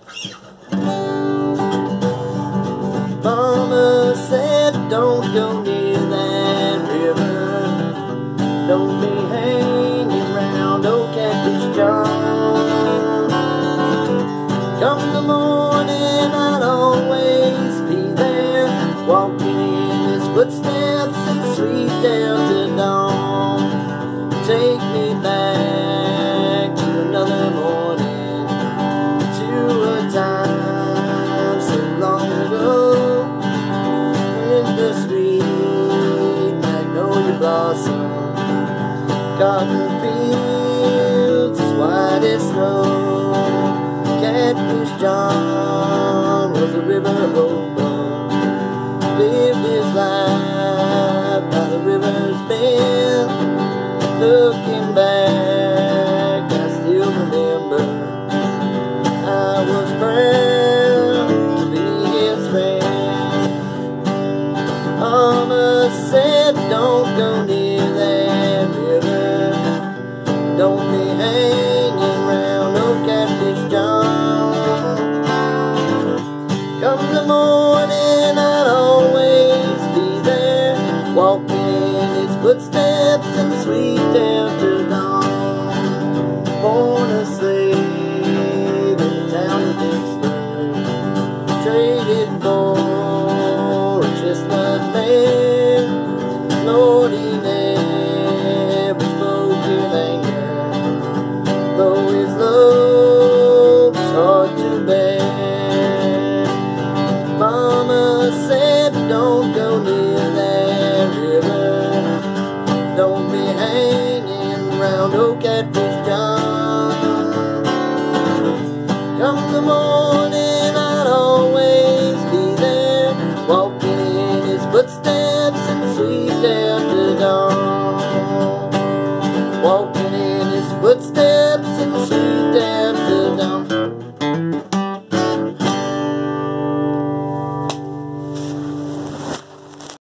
Mama said don't go near that river, don't be hanging round old Catfish John. Come the morning I'll always be there, walking in his footsteps in the sweet Delta dawn. Take me back to another morning, to a time so long ago, in the sweet magnolia blossom, cotton fields as white as snow. Catfish John was a river hobo, lived his life by the river's bend. Looking back, I still remember I was proud to be his friend. Mama said don't go near that river, don't be hanging round old Catfish John. Come the morning I'll always be there, walking in his footsteps in the sweet Delta dawn. Born a slave in the town of Vicksburg, traded for a chestnut mare. Lord, he never spoke with anger, though his love was hard to bear. Mama said don't go near that river, don't be hanging round old Catfish John. Come the morning I'll always be there, walking in his footsteps in the sweet Delta dawn. Walking